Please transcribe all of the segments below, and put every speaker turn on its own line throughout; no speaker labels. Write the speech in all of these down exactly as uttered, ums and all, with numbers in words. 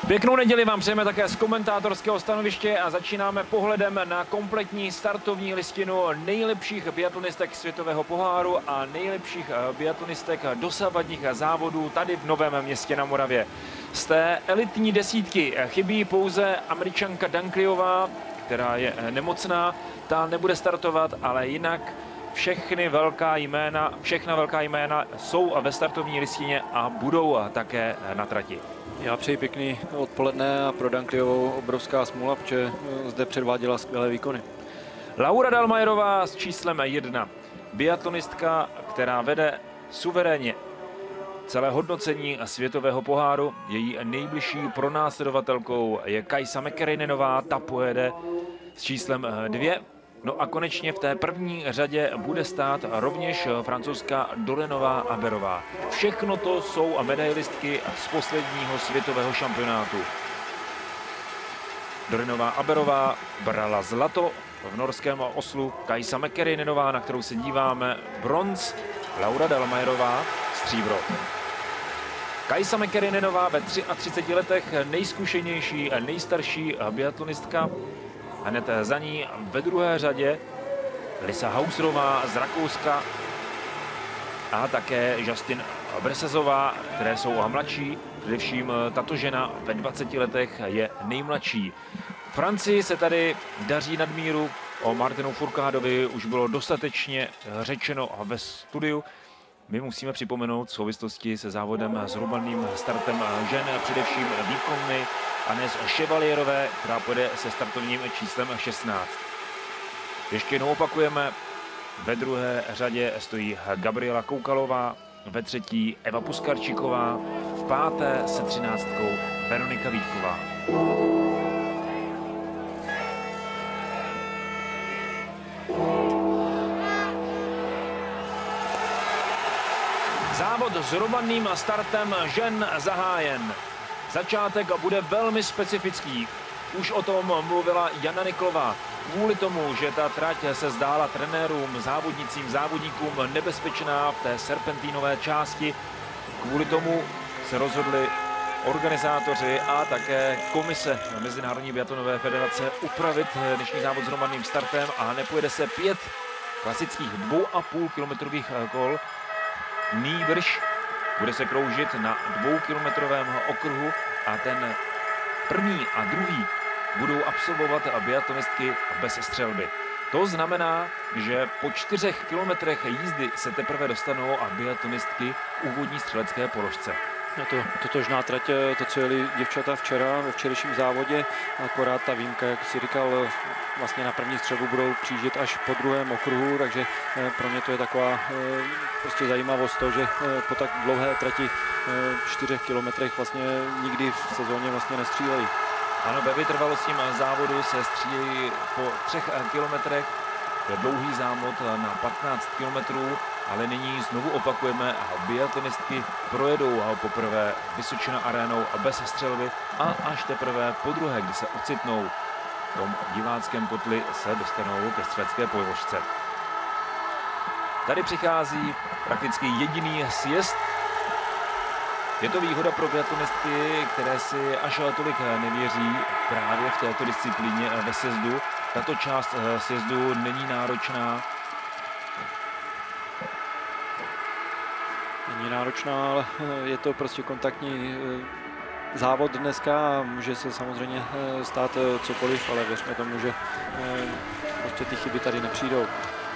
Pěknou neděli vám přejeme také z komentátorského stanoviště a začínáme pohledem na kompletní startovní listinu nejlepších biatlonistek světového poháru a nejlepších biatlonistek dosavadních závodů tady v Novém Městě na Moravě. Z té elitní desítky chybí pouze Američanka Dunkleová, která je nemocná, ta nebude startovat, ale jinak všechny velká jména, všechna velká jména jsou ve startovní listině a budou také na trati.
Já přeji pěkný odpoledne a pro Dunkleovou obrovská smůla, protože zde předváděla skvělé výkony.
Laura Dahlmayerová s číslem jedna. Biatlonistka, která vede suverénně celé hodnocení světového poháru. Její nejbližší pronásledovatelkou je Kaisa Mäkäränenová, ta pojede s číslem dvě. No a konečně v té první řadě bude stát rovněž francouzská Dorenová Aberová. Všechno to jsou medailistky z posledního světového šampionátu. Dorenová Aberová brala zlato v norském Oslu, Kaisa Mäkäränenová, na kterou se díváme, bronz, Laura Dahlmayerová stříbro. Kaisa Mäkäränenová ve třiadvaceti třech letech nejzkušenější a nejstarší biatlonistka. Hned za ní ve druhé řadě Lisa Hauserová z Rakouska a také Justin Bresazová, které jsou mladší. Především tato žena ve dvaceti letech je nejmladší. Francii se tady daří nadmíru. O Martinu Fourcadovi už bylo dostatečně řečeno ve studiu. My musíme připomenout v souvislosti se závodem s hromadným startem žen především výkonny Agnès Chevalierové, která pojede se startovním číslem šestnáct. Ještě jednou opakujeme, ve druhé řadě stojí Gabriela Koukalová, ve třetí Eva Puskarčíková, v páté se třináctkou Veronika Vítková. Závod s hromadným startem žen zahájen. Začátek bude velmi specifický. Už o tom mluvila Jana Niklová. Kvůli tomu, že ta trať se zdála trenérům, závodnicím, závodníkům nebezpečná v té serpentínové části, kvůli tomu se rozhodli organizátoři a také komise Mezinárodní biatlonové federace upravit dnešní závod s hromadným startem a nepojede se pět klasických dvou a půl kilometrových kol. Nýbrž bude se kroužit na dvoukilometrovém okruhu a ten první a druhý budou absolvovat biatlonistky bez střelby. To znamená, že po čtyřech kilometrech jízdy se teprve dostanou a biatlonistky k úvodní střelecké položce.
Je to totožná trať, to, co jeli děvčata včera ve včerejším závodě, akorát ta výjimka, jak si říkal, vlastně na první střelbu budou přijíždět až po druhém okruhu, takže pro mě to je taková prostě zajímavost to, že po tak dlouhé trati čtyřech kilometrech vlastně nikdy v sezóně vlastně nestřílejí.
Ano, ve vytrvalostním závodu se střílí po třech kilometrech. To je dlouhý závod na patnáct kilometrů, ale nyní znovu opakujeme a biatlonistky projedou poprvé Vysočina arénou bez střelby a až teprve po druhé, kdy se ocitnou v tom diváckém kotli, se dostanou ke střelecké položce. Tady přichází prakticky jediný sjezd. Je to výhoda pro biatlonistky, které si až tolik nevěří právě v této disciplíně ve sjezdu. Tato část sjezdu není náročná.
Není náročná, ale je to prostě kontaktní závod dneska a může se samozřejmě stát cokoliv, ale věřme tomu, že prostě ty chyby tady nepřijdou.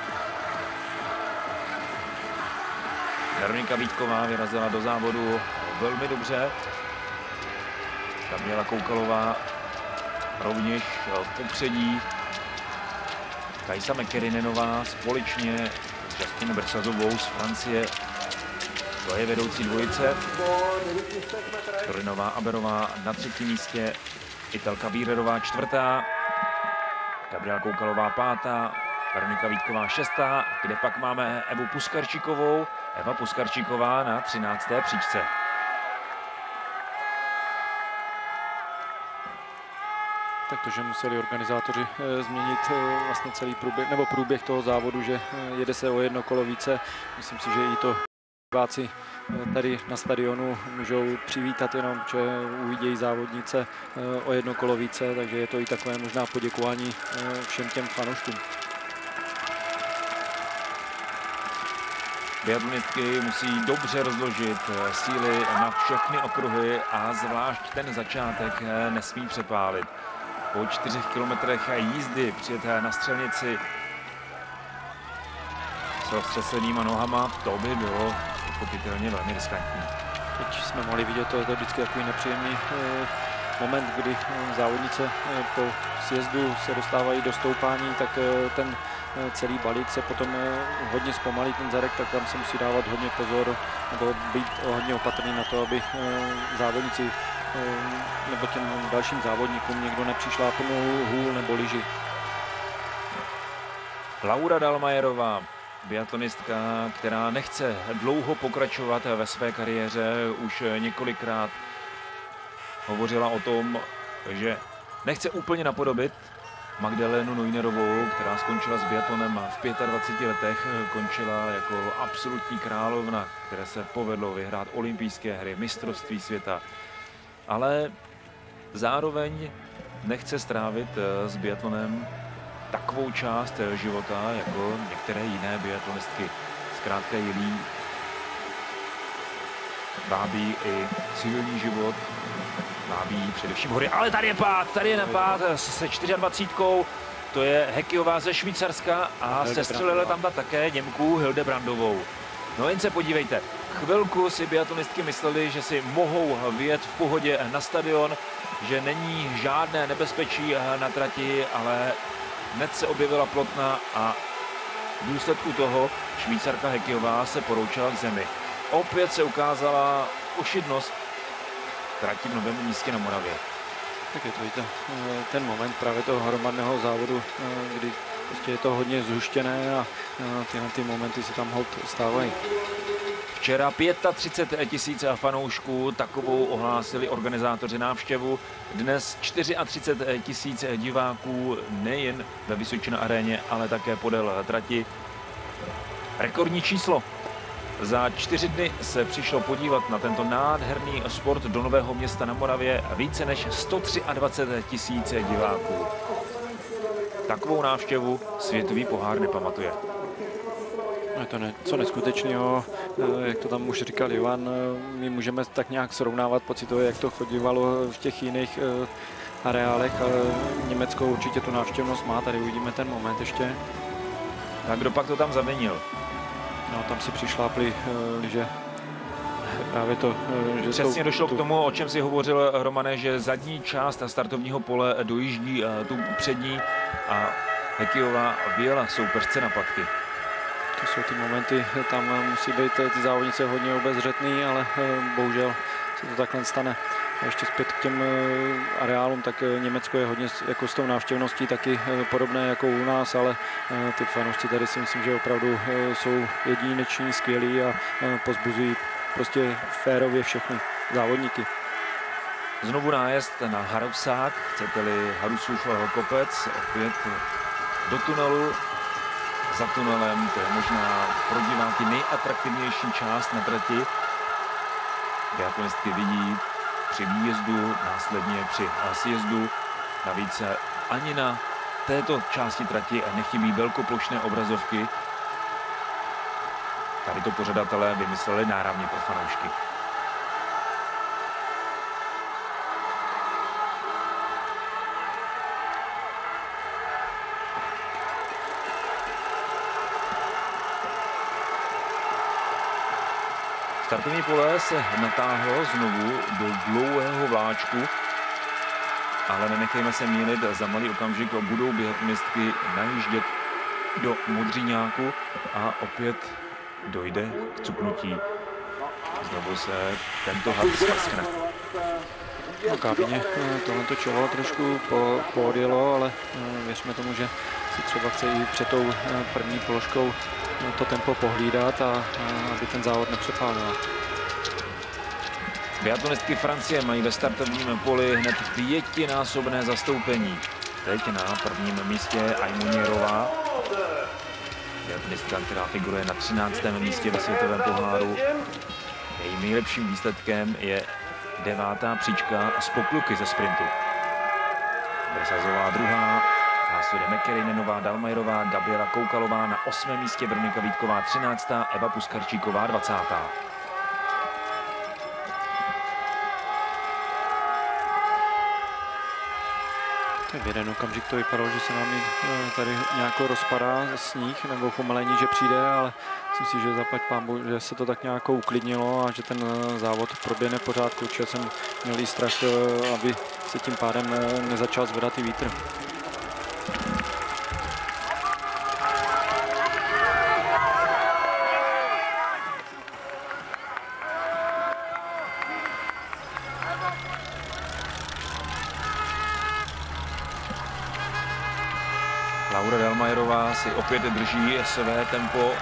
Veronika Vítková vyrazila do závodu velmi dobře. Gabriela Koukalová rovněž v popředí. Kaisa Mäkäränenová společně s Justinu Bresazovou z Francie. To je vedoucí dvojice. Dorenová Aberová na třetím místě. Italka Vírerová čtvrtá. Gabriela Koukalová pátá. Veronika Vítková šestá, kde pak máme Evu Puskarčíkovou. Eva Puskarčíková na třinácté příčce.
Takže museli organizátoři změnit vlastně celý průběh, nebo průběh toho závodu, že jede se o jedno kolo více. Myslím si, že i to Diváci tady na stadionu můžou přivítat jenom, že uvidějí závodnice o jedno kolo více, takže je to i takové možná poděkování všem těm fanouškům.
Biatlonistky musí dobře rozložit síly na všechny okruhy a zvlášť ten začátek nesmí přepálit. Po čtyřech kilometrech jízdy přijet na střelnici s roztřesenýma nohama, to by bylo pochopitelně velmi riskantní.
Teď jsme mohli vidět, to je to vždycky takový nepříjemný eh, moment, kdy eh, závodnice eh, po sjezdu se dostávají do stoupání, tak eh, ten eh, celý balík se potom eh, hodně zpomalí ten zadek, tak tam se musí dávat hodně pozor nebo být hodně opatrný na to, aby eh, závodníci eh, nebo těm dalším závodníkům někdo nepřišlápl hůl nebo lyži.
Laura Dalmajerová, biatlonistka, která nechce dlouho pokračovat ve své kariéře, už několikrát hovořila o tom, že nechce úplně napodobit Magdalénu Neunerovou, která skončila s biatlonem v dvaceti pěti letech, končila jako absolutní královna, které se povedlo vyhrát olympijské hry, mistrovství světa, ale zároveň nechce strávit s biatlonem takovou část života, jako některé jiné biatlonistky. Zkrátka jí vábí i civilní život, vábí především hory. Ale tady je pád, tady je napád se dvacítkou čtyři. To je Hekyová ze Švýcarska a sestřelila tam také Němku Hildebrandovou. No jen se podívejte, chvilku si biatlonistky mysleli, že si mohou vyjet v pohodě na stadion, že není žádné nebezpečí na trati, ale hned se objevila plotna a v důsledku toho Švýcarka Hekyová se poroučela k zemi. Opět se ukázala ošidnost trati v Novém Místě na Moravě.
Tak je to i to, ten moment právě toho hromadného závodu, kdy prostě je to hodně zhuštěné a tyhle ty momenty se tam hod stávají.
Včera třicet pět tisíc fanoušků, takovou ohlásili organizátoři návštěvu. Dnes třicet čtyři tisíc diváků nejen ve Vysočina aréně, ale také podél trati. Rekordní číslo. Za čtyři dny se přišlo podívat na tento nádherný sport do Nového Města na Moravě více než sto dvacet tři tisíc diváků. Takovou návštěvu světový pohár nepamatuje.
Je to něco neskutečného, jak to tam už říkal Ivan, my můžeme tak nějak srovnávat pocitově, jak to chodívalo v těch jiných areálech, ale Německo určitě tu návštěvnost má, tady uvidíme ten moment ještě.
Tak kdo pak to tam zavinil?
No, tam si přišlápli lyže. Právě to,
že přesně došlo tu... k tomu, o čem si hovořil Romane, že zadní část startovního pole dojíždí tu přední a Hekyová vyjela soupeřce na patky.
To jsou ty momenty, tam musí být ty závodnice hodně obezřetný, ale bohužel se to takhle stane. A ještě zpět k těm areálům, tak Německo je hodně jako s tou návštěvností taky podobné jako u nás, ale ty fanoušci tady si myslím, že opravdu jsou jedineční, skvělí a pozbuzují prostě férově všechny závodníky.
Znovu nájezd na Harusák, chcete-li Harusův kopec, opět do tunelu. Za tunelem, to je možná pro diváky nejatraktivnější část na trati. Biatlonistky vidí při výjezdu, následně při sjezdu. Navíc ani na této části trati nechybí velkoplošné obrazovky. Tady to pořadatelé vymysleli náravně pro fanoušky. Startovní pole se natáhlo znovu do dlouhého vláčku, ale nenechejme se mýlit, za malý okamžik budou biatlonistky najíždět do Modříňáku a opět dojde k cuknutí. Znovu se tento had zpraskne.
No, Kápině tohleto čelo trošku po, poodjelo, ale věřme tomu, že si třeba chce i před tou první položkou to tempo pohlídat a, a aby ten závod nepřepálila.
Biatlonistky Francie mají ve startovním poli hned pětinásobné zastoupení. Teď na prvním místě Aimonierová. biatlonistka, která figuruje na třináctém místě ve světovém poháru. Jejím nejlepším výsledkem je devátá příčka z pokluky ze sprintu. Brsazová druhá, následuje Mäkkärinenová, Dalmajerová, Gabriela Koukalová na osmém místě, Veronika Vítková třináctá, Eva Puskarčíková dvacátá
V jeden okamžik to vypadalo, že se nám tady nějak rozpadá sníh nebo pomalení, že přijde, ale myslím si, že zaplať pánbu, že se to tak nějak uklidnilo a že ten závod proběhne v pořádku. Určitě jsem měl jí strach, aby se tím pádem nezačal zvedat i vítr.
Laura Dalmajerová si opět drží své tempo.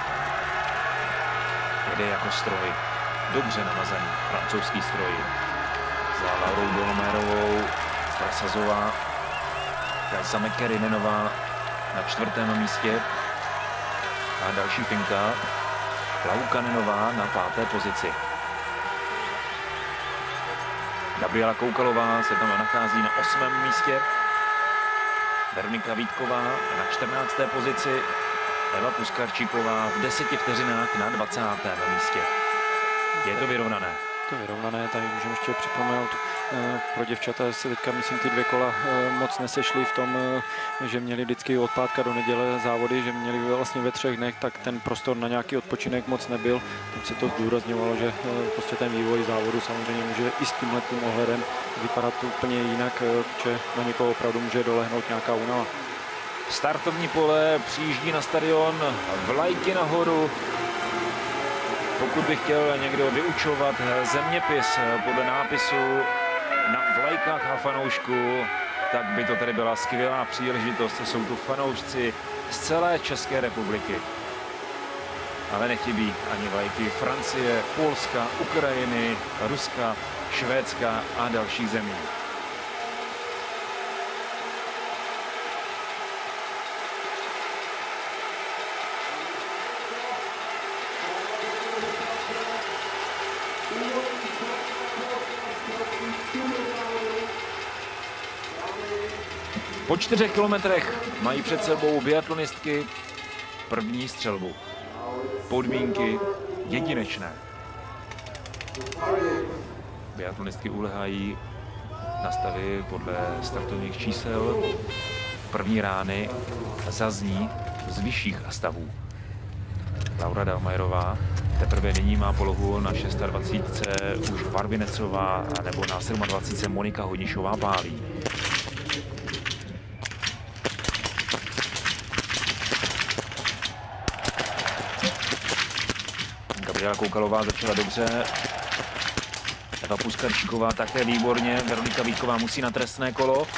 Jede jako stroj. Dobře namazaný francouzský stroj. Za Laurou Dalmajerovou Brsazová, Kaisa Mäkkärinenová na čtvrtém místě. A další Finka Laukkanenová na páté pozici. Gabriela Koukalová se tam nachází na osmém místě. Veronika Vítková na čtrnácté pozici, Eva Puskarčíková v deseti vteřinách na dvacátém místě. Je to vyrovnané.
To je vyrovnané, tady můžeme ještě připomenout, pro děvčata se teďka, myslím, ty dvě kola moc nesešly v tom, že měli vždycky od pátka do neděle závody, že měli vlastně ve třech dnech, tak ten prostor na nějaký odpočinek moc nebyl. Tam se to zdůrazňovalo, že prostě ten vývoj závodu samozřejmě může i s tímhletím ohledem vypadat úplně jinak, že na někoho opravdu může dolehnout nějaká únava.
Startovní pole přijíždí na stadion, vlajky nahoru. Pokud by chtěl někdo vyučovat zeměpis podle nápisu na vlajkách a fanoušku, tak by to tady byla skvělá příležitost. Jsou tu fanoušci z celé České republiky. Ale nechybí ani vlajky Francie, Polska, Ukrajiny, Ruska, Švédska a dalších zemí. Po čtyřech kilometrech mají před sebou biatlonistky první střelbu. Podmínky jedinečné. Biatlonistky ulehají na stavy podle startovních čísel. První rány zazní z vyšších stavů. Laura Dalmajerová teprve nyní má polohu na dvacet šest už Barvinecová nebo na dvacet sedm Monika Honišová pálí. Gabriela Koukalová začala dobře. Eva Puskarčíková také výborně. Veronika Vítková musí na trestné kolo.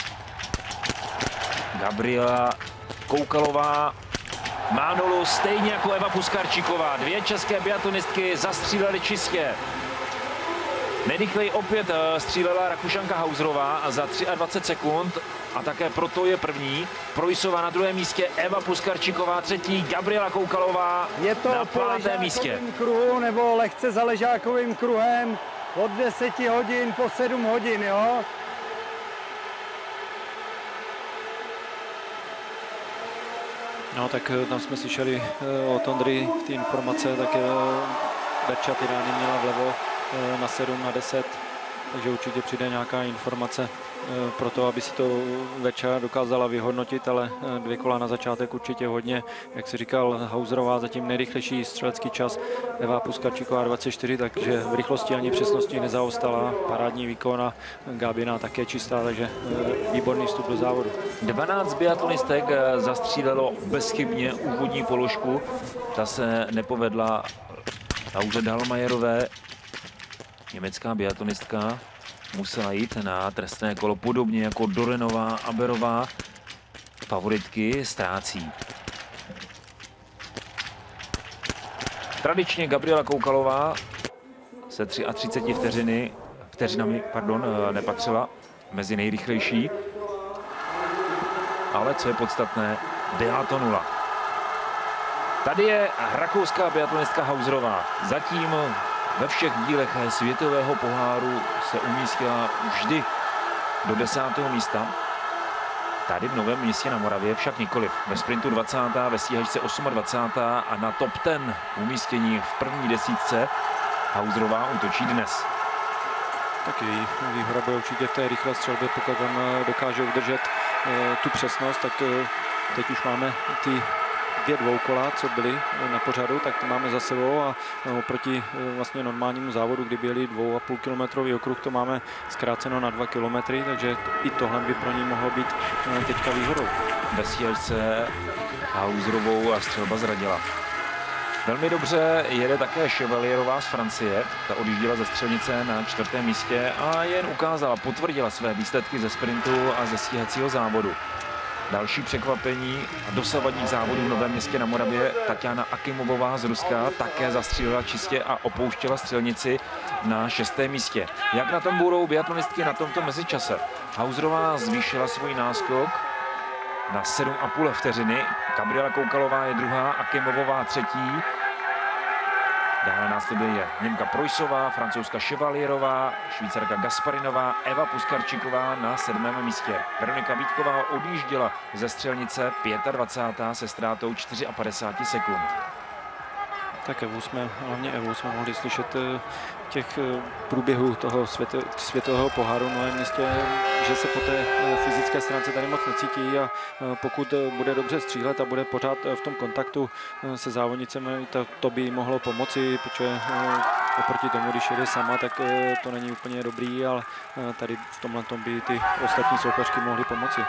Gabriela Koukalová má nulu stejně jako Eva Puskarčíková. Dvě české biatlonistky zastřílely čistě. Nejrychleji opět střílela Rakušanka Hauserová za dvacet tři sekund a také proto je první. Projsová na druhém místě, Eva Puskarčíková třetí, Gabriela Koukalová
je to
na pátém místě.
Kruhu nebo lehce za ležákovým kruhem od deseti hodin po sedm hodin, jo?
No tak tam jsme slyšeli od Ondry ty informace, tak Verča ty rány měla vlevo na sedm, na deset, takže určitě přijde nějaká informace pro to, aby si to Verča dokázala vyhodnotit, ale dvě kola na začátek určitě hodně. Jak si říkal, Hauserová zatím nejrychlejší střelecký čas, Eva Puskarčíková dvacet čtyři, takže v rychlosti ani přesnosti nezaostala, parádní výkon a Gábina také čistá, takže výborný vstup do závodu.
dvanáct biatlonistek zastřílelo bezchybně úvodní položku, ta se nepovedla Lauře Dalmajerové. Německá biatlonistka musela jít na trestné kolo, podobně jako Dorenová a Berová. Favoritky ztrácí. Tradičně Gabriela Koukalová se třiceti třemi vteřiny, vteřinami pardon, nepatřila mezi nejrychlejší. Ale co je podstatné, byla to nula. Tady je rakouská biatlonistka Hauserová. Zatím ve všech dílech světového poháru se umístila vždy do desátého místa. Tady v Novém Městě na Moravě však nikoliv. Ve sprintu dvacátá, ve stíhačce dvacátá osmá a na top deset umístění v první desítce Hauserová útočí dnes.
Tak její výhoda bude určitě v té rychlé střelbě, pokud tam dokáže udržet e, tu přesnost, tak e, teď už máme ty dvě dvoukola, co byly na pořadu, tak to máme za sebou a e, oproti e, vlastně normálnímu závodu, kdy byly dvou a půl kilometrový okruh, to máme zkráceno na dva kilometry, takže i tohle by pro ní mohlo být e, teďka výhodou.
Ve stíhačce Hauserovou a střelba zradila. Velmi dobře jede také Chevalierová z Francie. Ta odjížděla ze střelnice na čtvrtém místě a jen ukázala, potvrdila své výsledky ze sprintu a ze stíhacího závodu. Další překvapení dosavadních závodů v Novém Městě na Moravě. Tatiana Akimovová z Ruska také zastřílila čistě a opouštěla střelnici na šestém místě. Jak na tom budou biatlonistky na tomto mezičase? Hauserová zvýšila svůj náskok na sedm a půl vteřiny. Gabriela Koukalová je druhá, Akimovová třetí. Dále následuje je Němka Preussová, francouzska Chevalierová, Švýcarka Gasparinová, Eva Puskarčiková na sedmém místě. Veronika Vítková odjížděla ze střelnice dvacátá pátá se ztrátou padesát čtyři sekund.
Tak Evu jsme, hlavně Evu jsme mohli slyšet těch průběhů toho světo, světového poháru v Novém Městě, že se po té fyzické stránce tady moc necítí a pokud bude dobře střílet a bude pořád v tom kontaktu se závodnicemi, to, to by mohlo pomoci, protože oproti tomu, když jede sama, tak to není úplně dobrý, ale tady v tomhle tom by ty ostatní soupeřky mohly pomoci.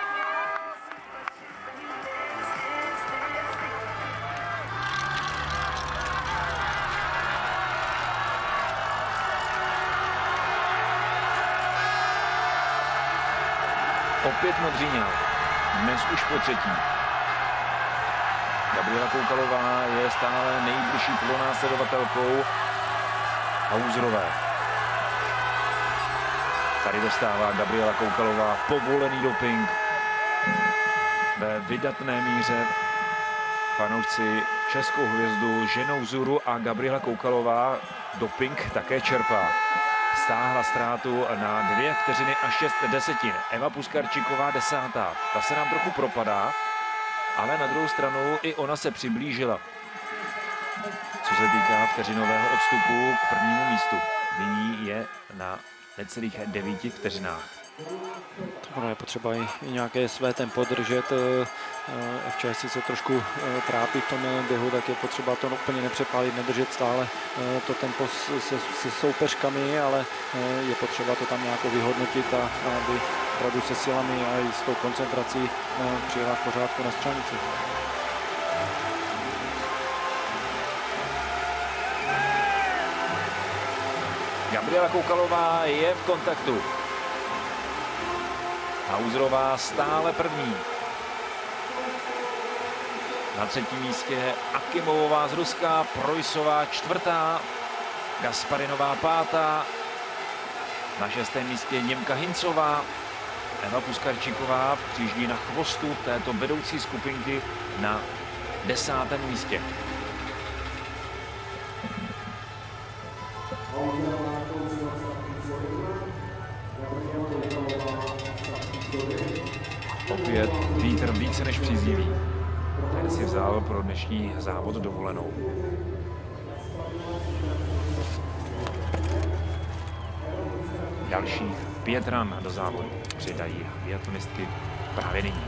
Opět Modříňák, dnes už po třetí. Gabriela Koukalová je stále nejbližší pronásledovatelkou Hauserové. Tady dostává Gabriela Koukalová povolený doping ve vydatné míře. Fanoušci českou hvězdu ženou vzuru a Gabriela Koukalová doping také čerpá. Stáhla ztrátu na dvě vteřiny a šest desetin. Eva Puskarčiková desátá. Ta se nám trochu propadá, ale na druhou stranu i ona se přiblížila. Co se týká vteřinového odstupu k prvnímu místu. Nyní je na necelých devíti vteřinách.
Ono je potřeba i, i nějaké své tempo držet. F Č S se trošku trápí v tom běhu, tak je potřeba to úplně nepřepálit, nedržet stále to tempo se, se soupeřkami, ale je potřeba to tam nějak vyhodnotit a aby opravdu se silami a i s tou koncentrací přijela v pořádku na střelnici.
Gabriela Koukalová je v kontaktu. Hauserová stále první. Na třetím místě Akimovová z Ruska, Preussová čtvrtá, Gasparinová pátá. Na šestém místě Němka Hincová, Eva Puskarčiková přijíždí na chvostu této vedoucí skupinky na desátém místě. Opět vítr více než příznivý. Ten si vzal pro dnešní závod dovolenou. Dalších pět ran do závodu přidají biatlonistky právě nyní.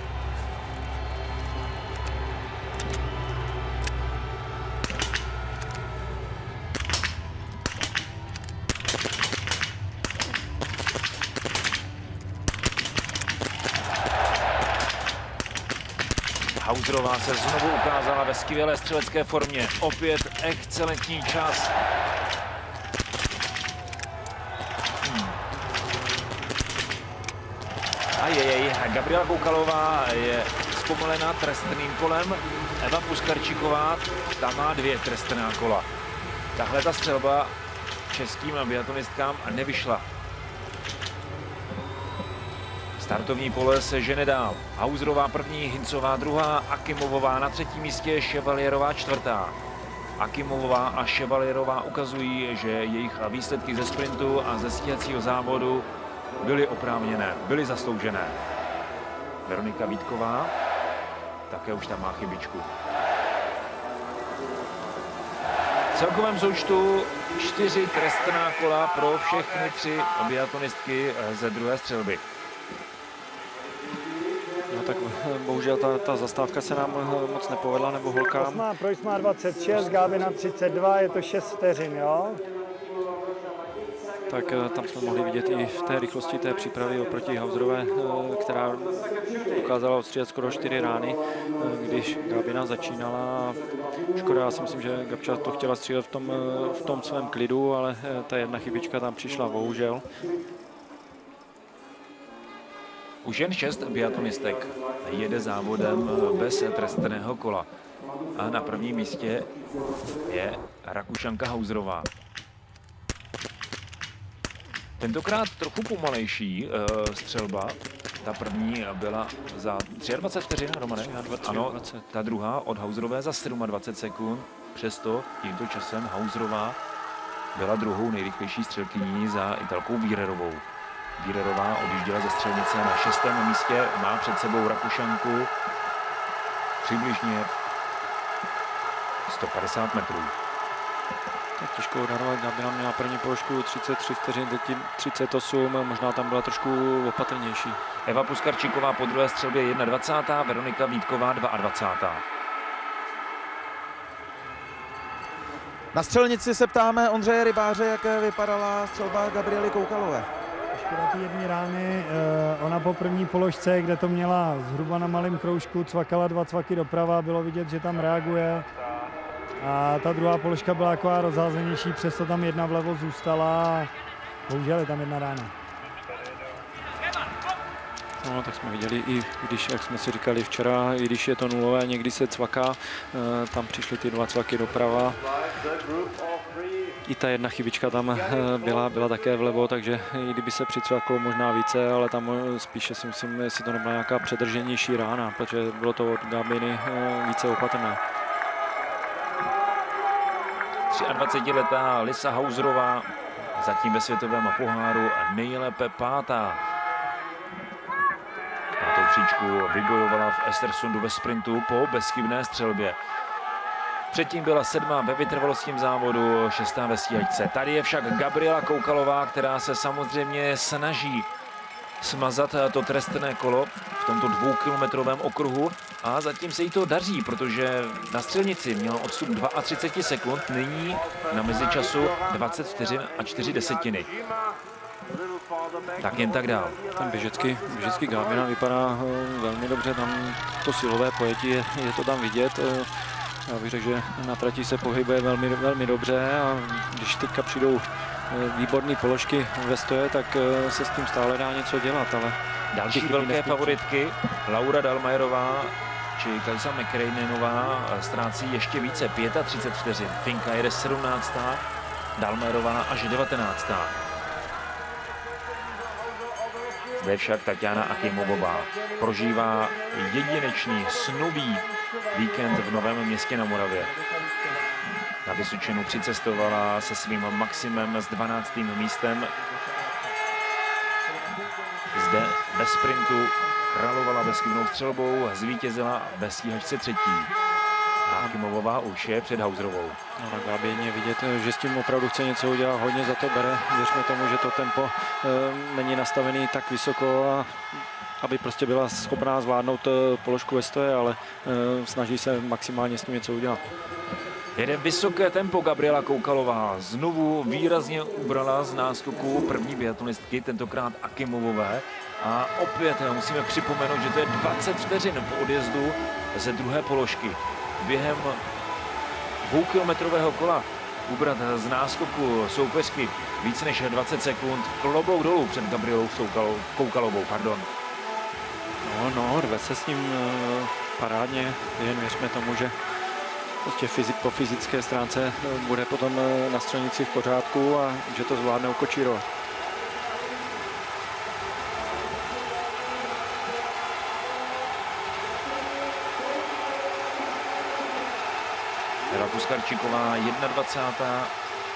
Hauserová se znovu ukázala ve skvělé střelecké formě. Opět excelentní čas. Hmm. A jej, Gabriela Koukalová je zpomalena trestným kolem. Eva Puskarčiková, ta má dvě trestná kola. Tahle ta střelba českým biatlonistkám nevyšla. Startovní pole se žene dál. Hauserová první, Hincová druhá, Akimovová na třetím místě, Chevalierová čtvrtá. Akimovová a Chevalierová ukazují, že jejich výsledky ze sprintu a ze stíhacího závodu byly oprávněné, byly zasloužené. Veronika Vítková také už tam má chybičku. V celkovém součtu čtyři trestná kola pro všechny tři biatlonistky ze druhé střelby.
No tak bohužel ta, ta zastávka se nám moc nepovedla, nebo holkám.
Projs má dvacet šest, Gábina třicet dva, je to šest vteřin, jo?
Tak tam jsme mohli vidět i v té rychlosti té přípravy oproti Hauserové, která dokázala odstřílet skoro čtyři rány, když Gábina začínala. Škoda, já si myslím, že Gabča to chtěla střílet v tom, v tom svém klidu, ale ta jedna chybička tam přišla, bohužel.
Už jen šest biatlonistek jede závodem bez trestného kola. A na prvním místě je Rakušanka Hauserová. Tentokrát trochu pomalejší uh, střelba. Ta první byla za dvacet tři vteřin, Romane? Ano, ta druhá od Hauserové za dvacet sedm sekund. Přesto tímto časem Hauserová byla druhou nejrychlejší střelkyní za Italkou Wiererovou. Wiererová odjížděla ze střelnice na šestém místě, má před sebou Rakušanku přibližně sto padesát metrů.
Tak těžko odhadovat, Gábina měla první položku třicet tři vteřin, teď třicet osm, možná tam byla trošku opatrnější.
Eva Puskarčíková po druhé střelbě dvacátá jedna, Veronika Vítková dvacátá druhá.
Na střelnici se ptáme Ondřeje Rybáře, jak vypadala střelba Gabriely Koukalové.
Škoda ty jedné rány, ona po první položce, kde to měla zhruba na malém kroužku, cvakala dva cvaky doprava, bylo vidět, že tam reaguje. A ta druhá položka byla taková rozházenější, přesto tam jedna vlevo zůstala. Bohužel je tam jedna rána.
No, tak jsme viděli i když, jak jsme si říkali včera, i když je to nulové, někdy se cvaká, tam přišly ty dva cvaky doprava. I ta jedna chybička tam byla, byla také vlevo, takže i kdyby se přicvaklo možná více, ale tam spíše si myslím, jestli to nebyla nějaká předrženější rána, protože bylo to od Gábiny více opatrné.
dvacetiletá Lisa Hauserová zatím ve světovém poháru nejlépe pátá. Pátou příčku vybojovala v Östersundu ve sprintu po bezchybné střelbě. Předtím byla sedmá ve vytrvalostním závodu, šestá ve stíhačce. Tady je však Gabriela Koukalová, která se samozřejmě snaží smazat to trestné kolo v tomto dvoukilometrovém okruhu a zatím se jí to daří, protože na střelnici měla odstup třicet dva sekund, nyní na mezičasu dvacet vteřin a čtyři desetiny. Tak jen tak dál.
Ten běžecký, běžecký Gábina vypadá velmi dobře, tam to silové pojetí je, je to tam vidět. Já bych řekl, že na trati se pohybuje velmi, velmi dobře a když teďka přijdou výborné položky ve stoje, tak se s tím stále dá něco dělat, ale...
Další velké favoritky, Laura Dalmajerová či Kajsa McRaenenová ztrácí ještě více, třicet pět vteřin. Finka jede sedmnáctá, Dalmajerová až devatenáctá Zde však Tatiana Akimovová prožívá jedinečný, snový víkend v Novém Městě na Moravě. Na Vysočinu přicestovala se svým maximem s dvanáctým místem. Zde ve sprintu královala bezchybnou střelbou, zvítězila ve stíhačce třetí. A Akimovová už je před Hauserovou.
No, na Gábině vidět, že s tím opravdu chce něco udělat, hodně za to bere. Věřme tomu, že to tempo e, není nastavený tak vysoko, a aby prostě byla schopná zvládnout e, položku ve stoje, ale e, snaží se maximálně s tím něco udělat.
Jede vysoké tempo Gabriela Koukalová. Znovu výrazně ubrala z náskoku první biatlonistky, tentokrát Akimovové. A opět musíme připomenout, že to je dvacet vteřin po odjezdu ze druhé položky. Během dvoukilometrového kola ubrat z náskoku soupeřky víc než dvacet sekund. Klobouk dolů před Gabrielou Koukalovou. Pardon.
No, no, rve se s ním parádně, jen věřme tomu, že prostě fyzik, po fyzické stránce bude potom na střelnici v pořádku a že to zvládne ukočírovat.
Eva Puskarčíková dvacátá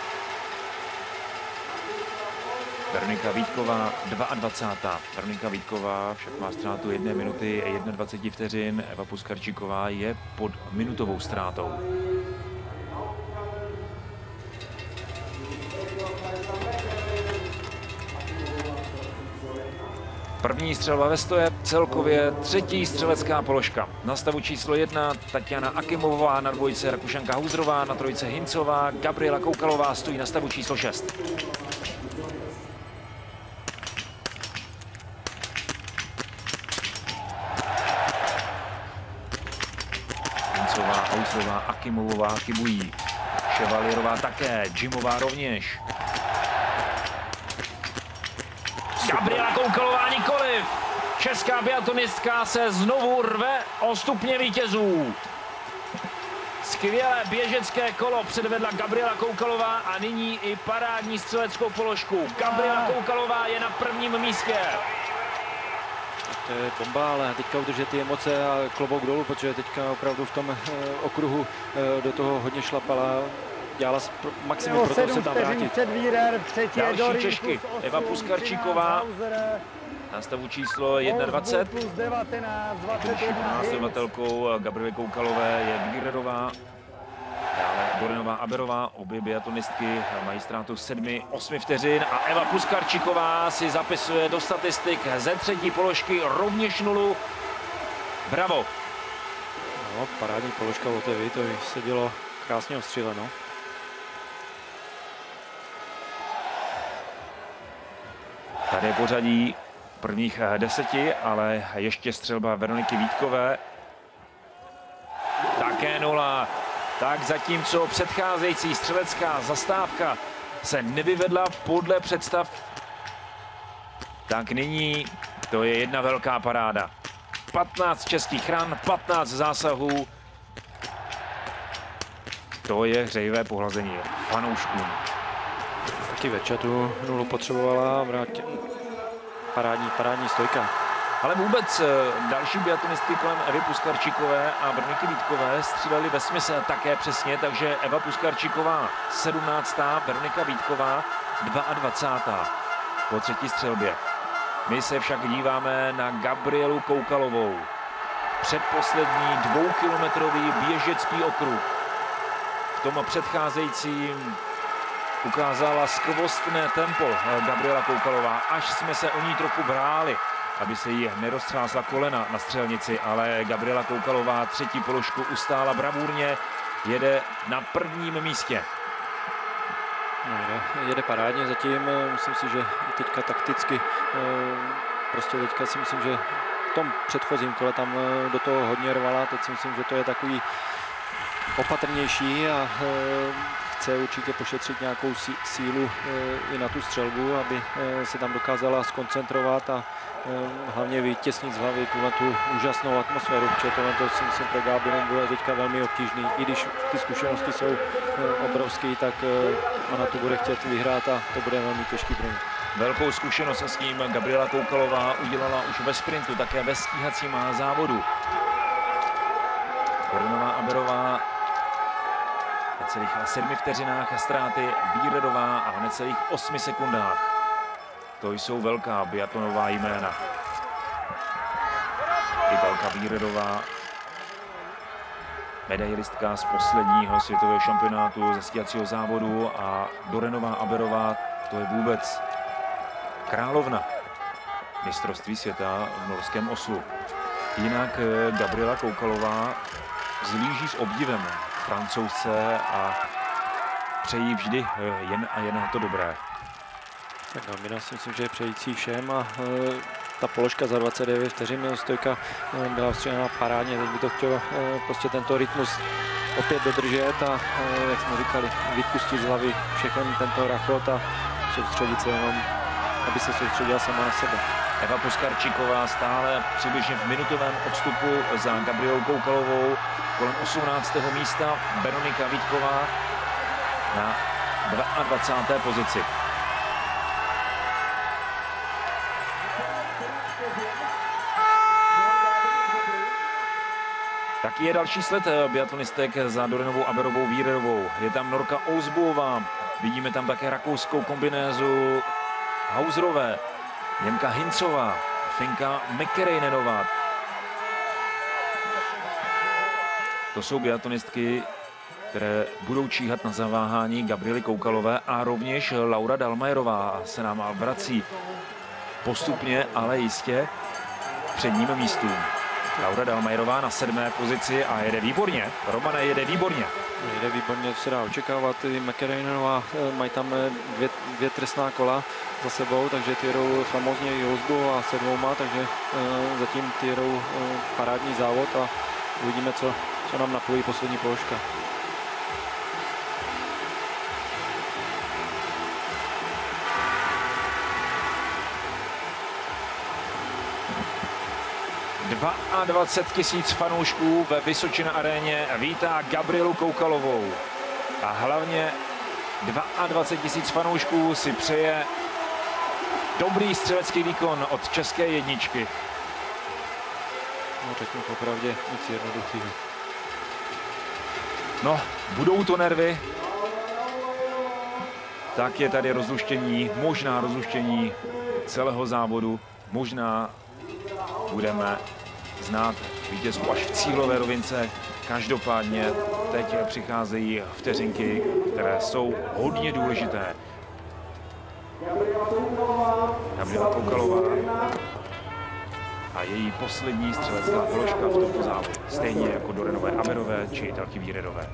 jedna. Veronika Vítková dvacátá druhá. Veronika Vítková však má ztrátu jedné minuty a dvacet jedna vteřin. Eva Puskarčíková je pod minutovou ztrátou. První střelba ve stoje, celkově třetí střelecká položka. Na stavu číslo jedna Tatiana Akimovová, na dvojce Rakušanka Huzrová, na trojce Hincová, Gabriela Koukalová stojí na stavu číslo šest. Hincová, Huzrová, Akimovová chybují. Ševalierová také, Jimová rovněž. Gabriela Koukalová nikoliv. Česká biatonistka se znovu rve o stupně vítězů. Skvělé běžecké kolo předvedla Gabriela Koukalová a nyní i parádní střeleckou položku. Gabriela Koukalová je na prvním místě.
To je bomba, ale teďka udržet ty emoce a klobouk dolů, protože teďka opravdu v tom okruhu do toho hodně šlapala. Dělala maximum pro to se tam vrátit.
Další Češky. Eva Puskarčíková na stavu číslo dvacet jedna. Následovatelkou Gabriely Koukalové je Bíredová. Dále Dorinová Aberová. Obě biatonistky mají ztrátu sedmi osmi vteřin a Eva Puskarčíková si zapisuje do statistik ze třetí položky rovněž nulu. Bravo.
No, parádní položka o té vy, to se dělo krásně ostříleno.
Tady je pořadí prvních deseti, ale ještě střelba Veroniky Vítkové. Také nula. Tak zatímco předcházející střelecká zastávka se nevyvedla podle představ, tak nyní to je jedna velká paráda. patnáct českých ran, patnáct zásahů. To je hřejivé pohlazení fanouškům.
Taky Veča tu nulu potřebovala, vrátě. Parádní, parádní stojka.
Ale vůbec další biatonistky kolem Evy Puskarčíkové a Veroniky Vítkové střílely ve smysl také přesně, takže Eva Puskarčíková sedmnáctá, Veronika Vítková dvacátá druhá po třetí střelbě. My se však díváme na Gabrielu Koukalovou. Předposlední dvoukilometrový běžecký okruh. V tom předcházejícím ukázala skvostné tempo Gabriela Koukalová, až jsme se o ní trochu bráli, aby se jí neroztřásla kolena na střelnici, ale Gabriela Koukalová třetí položku ustála bravurně, jede na prvním místě.
No, jede, jede parádně zatím, myslím si, že teďka takticky, prostě teďka si myslím, že v tom předchozím kole tam do toho hodně rvala, teď si myslím, že to je takový opatrnější a chce určitě pošetřit nějakou sílu i na tu střelbu, aby se tam dokázala skoncentrovat a hlavně vytěsnit z hlavy tu, tu úžasnou atmosféru, protože tohle to si myslím pro Gábinu bude teďka velmi obtížný. I když ty zkušenosti jsou obrovské, tak ona to bude chtět vyhrát a to bude velmi těžký pro ní.
Velkou zkušenost s ním Gabriela Koukalová udělala už ve sprintu, také ve stíhacím závodu. Dorinová Aberová v necelých sedmi vteřinách ztráty, Bíredová a v necelých osmi sekundách. To jsou velká biatlonová jména. Italka Bíredová, medailistka z posledního světového šampionátu ze stíhacího závodu, a Dorinová Aberová, to je vůbec královna mistrovství světa v norském Oslu. Jinak Gabriela Koukalová zlíží s obdivem Francouzce a přejí vždy jen a jen to dobré.
Tak Gambina si myslím, že je přející všem a e, ta položka za dvacet devět vteřin stojka e, byla vstřelená parádně, teď by to chtělo e, prostě tento rytmus opět dodržet a e, jak jsme říkali, vypustit z hlavy všechen tento rachot a soustředit se jenom, aby se soustředila sama na sebe.
Eva Puskarčíková stále přibližně v minutovém odstupu za Gabrielou Koukalovou, kolem osmnáctého místa, Veronika Vítková na dvacáté pozici. Tak Jaký je další sled biatlonistek za Dorenovou, Aberovou, Vírerovou? Je tam Norka Olsbuová, vidíme tam také rakouskou kombinézu Hauserové, Němka Hincová, Finka Mäkäräinenová. To jsou biatlonistky, které budou číhat na zaváhání Gabriely Koukalové, a rovněž Laura Dalmajerová se nám vrací postupně, ale jistě předním místům. Laura Dalmajerová na sedmé pozici a jede výborně. Romane, jede výborně.
Jede výborně, to se dá očekávat. Mäkäräinenová mají tam dvě, dvě trestná kola za sebou, takže ty jedou famózně i Olsbuová se dvouma, takže uh, zatím ty jedou uh, parádní závod a uvidíme, co, co nám napojí poslední položka.
dvacet dva tisíc fanoušků ve Vysočina aréně vítá Gabrielu Koukalovou. A hlavně dvacet dva tisíc fanoušků si přeje dobrý střelecký výkon od české jedničky.
No, řeknu popravdě, nic jednoduchého.
No, budou to nervy. Tak je tady rozluštění, možná rozluštění celého závodu. Možná budeme znát vítězku až v cílové rovince. Každopádně teď přicházejí vteřinky, které jsou hodně důležité. Gabriela Koukalová a její poslední střelecká položka v tomto závodu. Stejně jako Dorenové, Aberové či Italky Vírerové.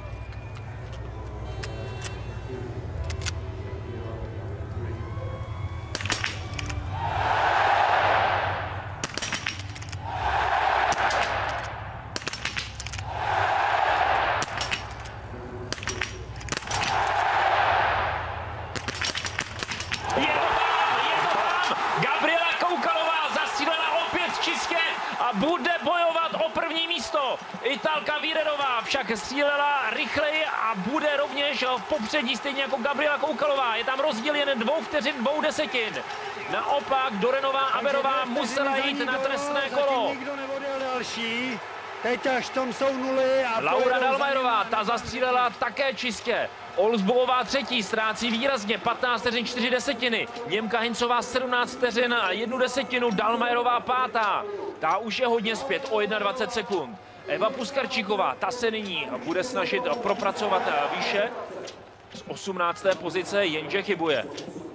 Bude bojovat o první místo. Italka Vírerová však střílela rychleji a bude rovněž v popředí, stejně jako Gabriela Koukalová. Je tam rozdíl jen dvou vteřin, dvou desetin. Naopak Dorenová, Aberová musela jít na trestné kolo.
Nikdo nevodil další. Teď až tam jsou nuly. A
Laura Dalmajerová, ta zastřílela také čistě. Olsbuová třetí, ztrácí výrazně, patnáct vteřin čtyři desetiny. Němka Hincová sedmnáct vteřin a jednu desetinu, Dalmajerová pátá. Ta už je hodně zpět o dvacet jedna sekund. Eva Puskarčíková, ta se nyní bude snažit propracovat výše z osmnácté pozice, jenže chybuje.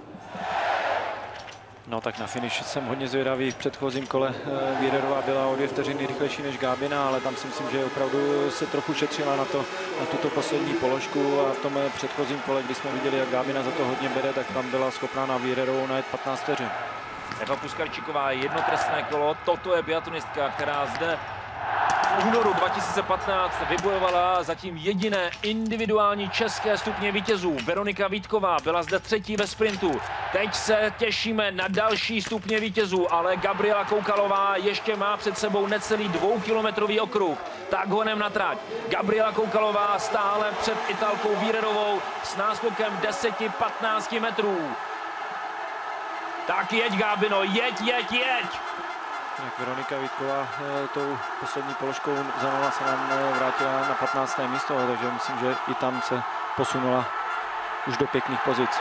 No tak na finish jsem hodně zvědavý. V předchozím kole Vírerová byla o dvě vteřiny rychlejší než Gábina, ale tam si myslím, že opravdu se trochu šetřila na, to, na tuto poslední položku, a v tom předchozím kole, kdy jsme viděli, jak Gábina za to hodně bere, tak tam byla schopná na Vírerovou najet patnáct vteřin.
Eva Puskarčíková, jedno trestné kolo, toto je biatlonistka, která zde v únoru dva tisíce patnáct vybojovala zatím jediné individuální české stupně vítězů. Veronika Vítková byla zde třetí ve sprintu. Teď se těšíme na další stupně vítězů, ale Gabriela Koukalová ještě má před sebou necelý dvoukilometrový okruh. Tak honem na trať. Gabriela Koukalová stále před Italkou Vírerovou s náskokem deset až patnáct metrů. Tak jeď, Gábino, jeď, jeď, jeď!
Tak Veronika Vítková tou poslední položkou za nula se nám vrátila na patnácté místo, takže myslím, že i tam se posunula už do pěkných pozic.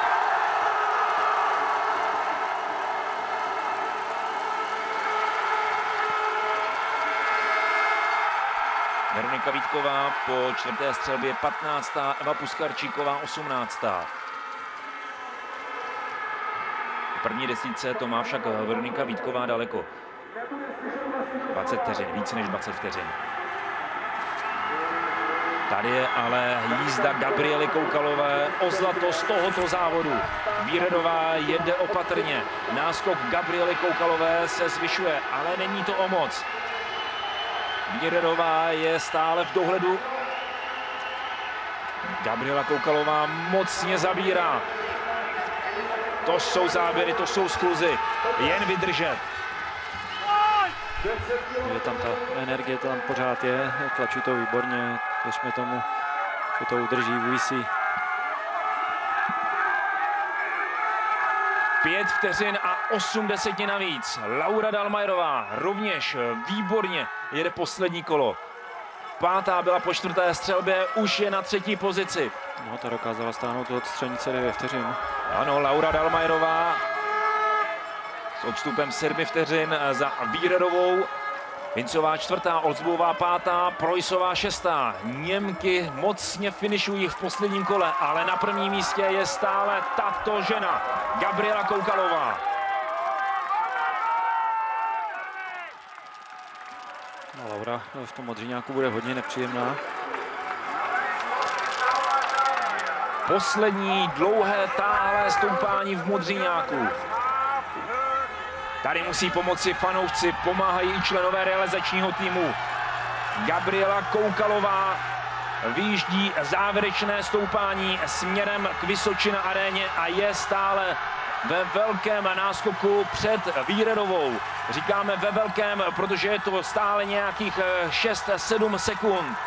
Veronika Vítková po čtvrté střelbě patnáctá, Eva Puskarčíková osmnáctá. V první desítce to má však Veronika Vítková daleko. dvacet vteřin, více než dvacet vteřin. Tady je ale jízda Gabriely Koukalové o zlato z tohoto závodu. Vírerová jede opatrně. Náskok Gabriely Koukalové se zvyšuje, ale není to o moc. Vírerová je stále v dohledu. Gabriela Koukalová mocně zabírá. To jsou záběry, to jsou skluzy. Jen vydržet.
Je tam ta energie, tam pořád je, tlačí to výborně, věřme tomu, že to udrží, uvisí.
Pět vteřin a osm desetin navíc. Laura Dalmajerová rovněž výborně jede poslední kolo.
Pátá byla po čtvrté střelbě, už je na třetí pozici.
No, ta dokázala stáhnout od střelnice devět vteřin.
Ano, Laura Dalmajerová s odstupem sedmi vteřin za Wiererovou. Hincová čtvrtá, Olsbová pátá, Preussová šestá. Němky mocně finišují v posledním kole, ale na prvním místě je stále tato žena, Gabriela Koukalová.
No, Laura v tom modříňáku bude hodně nepříjemná.
Poslední dlouhé táhlé stoupání v modříňáku. Tady musí pomoci fanoušci, pomáhají i členové realizačního týmu. Gabriela Koukalová vyjíždí závěrečné stoupání směrem k Vysočina aréně a je stále ve velkém náskoku před Wiererovou. Říkáme ve velkém, protože je to stále nějakých šest sedm sekund.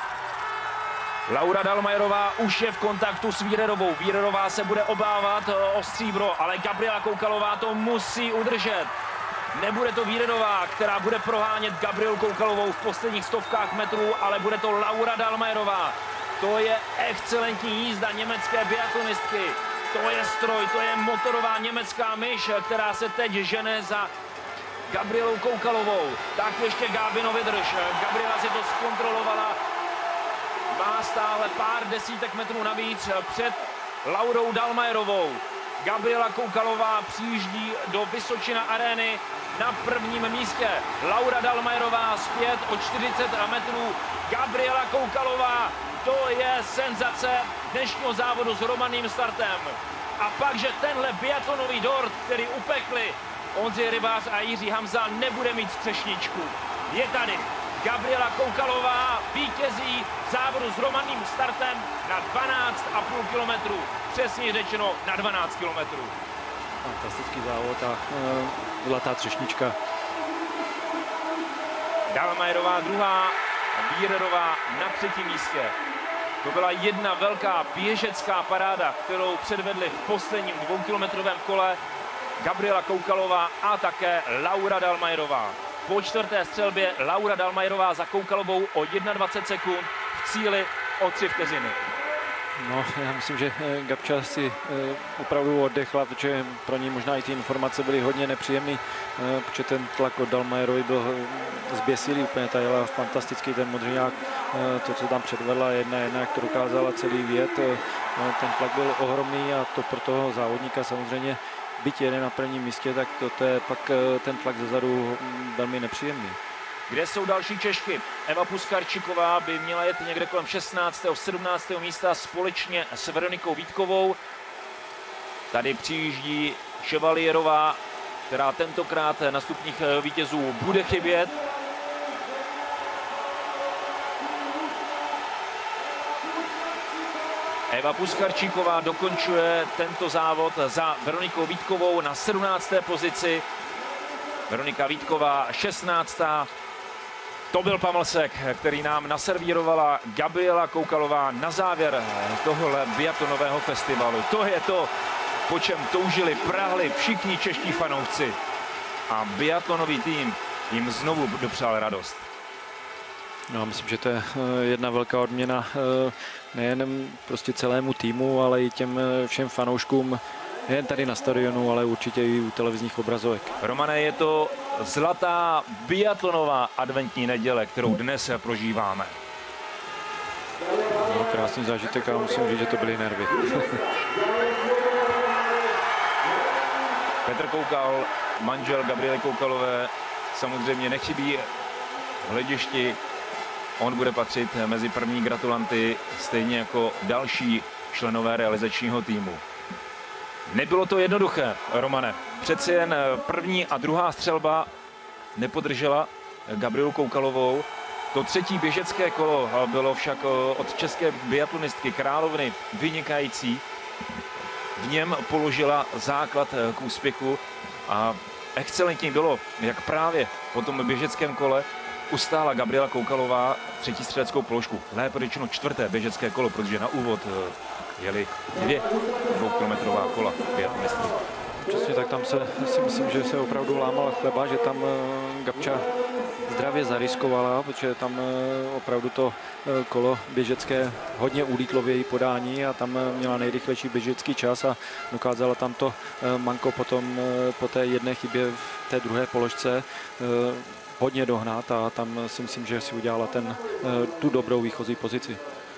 Laura Dalmajerová už je v kontaktu s Wiererovou. Wiererová se bude obávat o stříbro, ale Gabriela Koukalová to musí udržet. Nebude to Wiererová, která bude prohánět Gabrielu Koukalovou v posledních stovkách metrů, ale bude to Laura Dalmajerová. To je excelentní jízda německé biatlonistky. To je stroj, to je motorová německá myš, která se teď žene za Gabrielou Koukalovou. Tak ještě Gábino vydrž. Gabriela si to zkontrolovala. Má stále pár desítek metrů navíc před Laurou Dalmajerovou. Gabriela Koukalová přijíždí do Vysočina arény na prvním místě. Laura Dalmajerová zpět o čtyřicet metrů. Gabriela Koukalová, to je senzace dnešního závodu s hromadným startem. A pak, že tenhle biatlonový dort, který upekli Ondřej Rybář a Jiří Hamza, nebude mít střešničku. Je tady Gabriela Koukalová, vítězí závodu s hromadným startem na dvanáct a půl kilometru. Přesně řečeno na dvanáct kilometrů.
Fantastický závod a e, zlatá třešnička.
Dalmajerová druhá a Wiererová na třetím místě. To byla jedna velká běžecká paráda, kterou předvedli v posledním dvoukilometrovém kole Gabriela Koukalová a také Laura Dalmajerová. Po čtvrté střelbě Laura Dalmajerová za Koukalovou o dvacet jedna sekund, v cíli o tři vteřiny.
No, já myslím, že Gabča si opravdu oddechla, protože pro ní možná i ty informace byly hodně nepříjemný, protože ten tlak od Dalmajerovy byl zběsilý, úplně ta jela fantastický ten modřiňák, to, co tam předvedla, jedna jedna, jak to dokázala celý vět, ten tlak byl ohromný a to pro toho závodníka samozřejmě, byť jede na prvním místě, tak to, to je pak ten tlak zezadu velmi nepříjemný.
Kde jsou další Češky? Eva Puskarčiková by měla jet někde kolem šestnáctého sedmnáctého místa společně s Veronikou Vítkovou. Tady přijíždí Chevalierová, která tentokrát na stupních vítězů bude chybět. Eva Puskarčíková dokončuje tento závod za Veronikou Vítkovou na sedmnácté pozici. Veronika Vítková šestnáctá To byl pamlsek, který nám naservírovala Gabriela Koukalová na závěr tohle biatlonového festivalu. To je to, po čem toužili, prahli všichni čeští fanoušci. A biatlonový tým jim znovu dopřál radost.
No, myslím, že to je jedna velká odměna nejen prostě celému týmu, ale i těm všem fanouškům, nejen tady na stadionu, ale určitě i u televizních obrazovek.
Romane, je to zlatá biatlonová adventní neděle, kterou dnes prožíváme.
No, krásný zážitek a musím říct, že to byly nervy.
Petr Koukal, manžel Gabriely Koukalové, samozřejmě nechybí v hledišti. On bude patřit mezi první gratulanty, stejně jako další členové realizačního týmu. Nebylo to jednoduché, Romane. Přeci jen první a druhá střelba nepodržela Gabrielu Koukalovou. To třetí běžecké kolo bylo však od české biatlonistky Královny vynikající. V něm položila základ k úspěchu a excelentní bylo, jak právě po tom běžeckém kole ustála Gabriela Koukalová třetí střeleckou položku. Lépe řečeno čtvrté běžecké kolo, protože na úvod jeli dvě dvoukilometrová kola biatlonistů.
Přesně tak, tam se si myslím, že se opravdu lámal chleba, že tam Gabča zdravě zariskovala, protože tam opravdu to kolo běžecké hodně ulítlo v její podání a tam měla nejrychlejší běžecký čas a dokázala tam to manko potom po té jedné chybě v té druhé položce hodně dohnat a tam si myslím, že si udělala ten, tu dobrou výchozí pozici.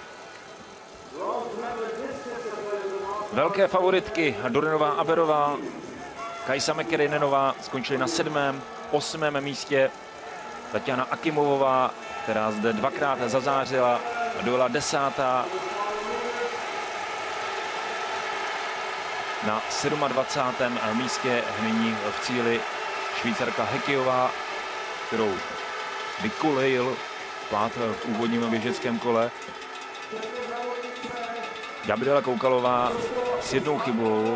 Velké favoritky Dorinová a Berová, Kajsa Mäkäränenová skončily na sedmém, osmém místě. Tatiana Akimovová, která zde dvakrát zazářila, dojela desátá. Na dvacátém sedmém místě nyní v cíli Švýcarka Hekiová, kterou vykolejil pád v úvodním běžeckém kole. Gabriela Koukalová s jednou chybou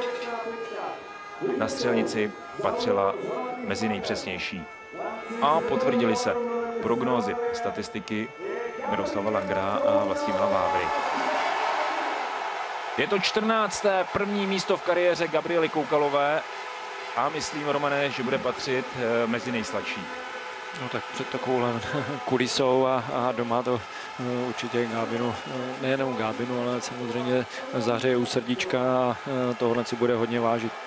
na střelnici patřila mezi nejpřesnější. A potvrdili se prognózy, statistiky Miroslava Langera a Vlastimila Vávry. Je to čtrnácté první místo v kariéře Gabriely Koukalové a myslím, Romane, že bude patřit mezi nejsladší.
No tak před takovou kulisou a, a doma to uh, určitě Gábinu, uh, nejenom Gábinu, ale samozřejmě zahřeje u srdíčka a uh, tohle si bude hodně vážit.